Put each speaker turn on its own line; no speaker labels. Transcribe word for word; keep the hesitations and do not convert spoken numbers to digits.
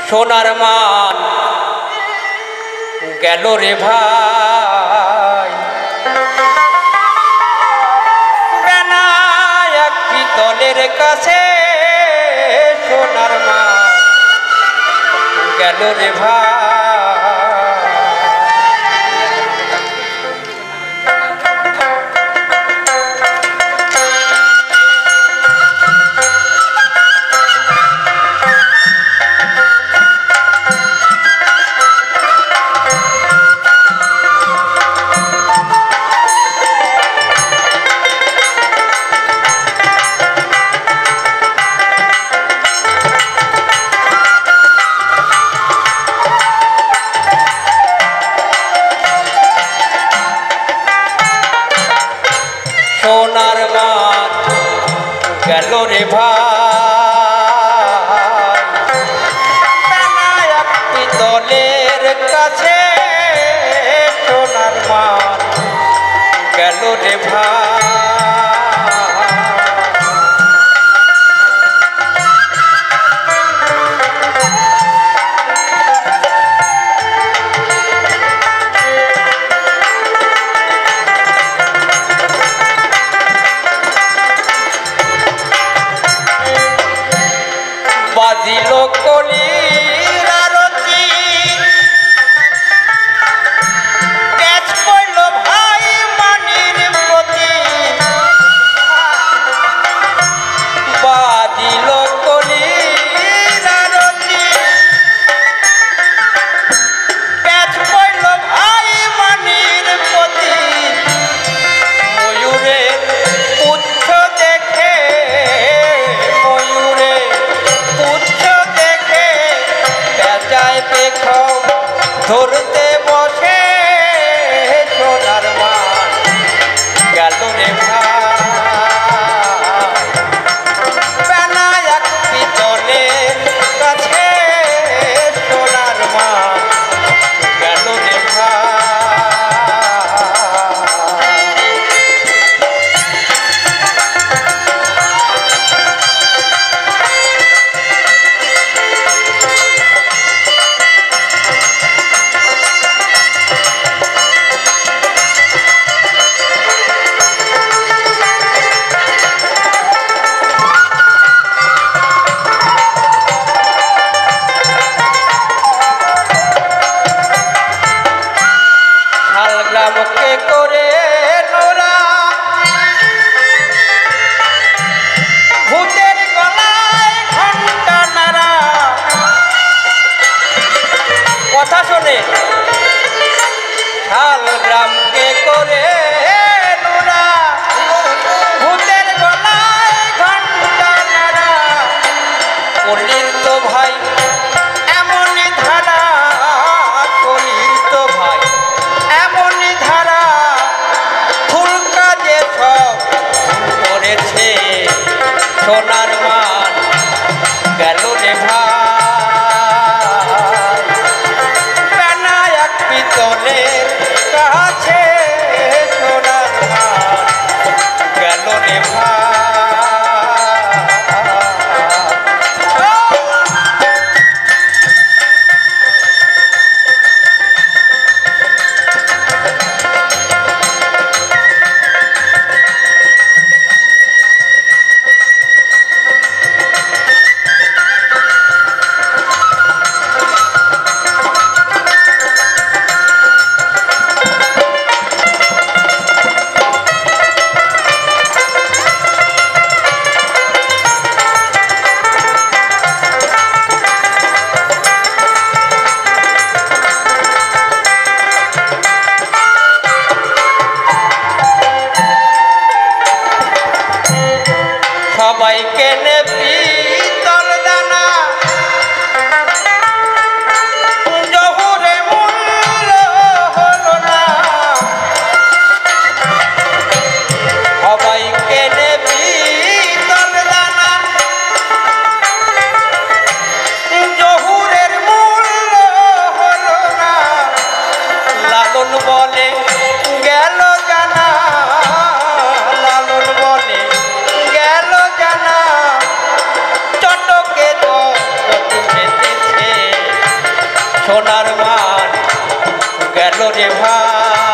সোনার মান গেল রে ভাই, বেনায়ক পিতলের কাছে সোনার মান গেল রে ভাই। সোনার মান গেল রে ভাই, বেনায়ক পিতলের কাছে সোনার মান গেল রে ভাই। বাজিল কলির আরতি, ক্যাচ পড়ল ভাই মানির প্রতি। বাজিল কলির আরতি, ক্যাচ পড়ল ভাই মানির প্রতি। ময়ূরের পুচ্ছ দেখে, ময়ূরের পুচ্ছ দেখে পেঁচায় পেখম ধরতে বসে সোনার মান গেল রে ভাই, বেনায়ক পিতলের কাছে সোনার মান গেল রে ভাই। গ্রামকে করে নোরা ভূতের গলায় ঘণ্টা নাড়া। কথা শোনে শাল গ্রামকে করে নোরা ভূতের গলায় ঘণ্টা নাড়া। কলির তো ভাই এমনই ধারা, কলির তো ভাই এমনই ধারা, ফুল কাজে সব করেছে সোনার মান গেল রে ভাই, বেনায়ক পিতলের কাছে সোনার মান গেল রে ভাই। সবাই কেনে পিতল দানা, জহুরে মূল্য হলো না। সবাই কেনে পিতল দানা, জহুরের মূল্য হলো না। লালন বলে গেল জানা, লালন বলে গেল জানা। গেল রে ভাই।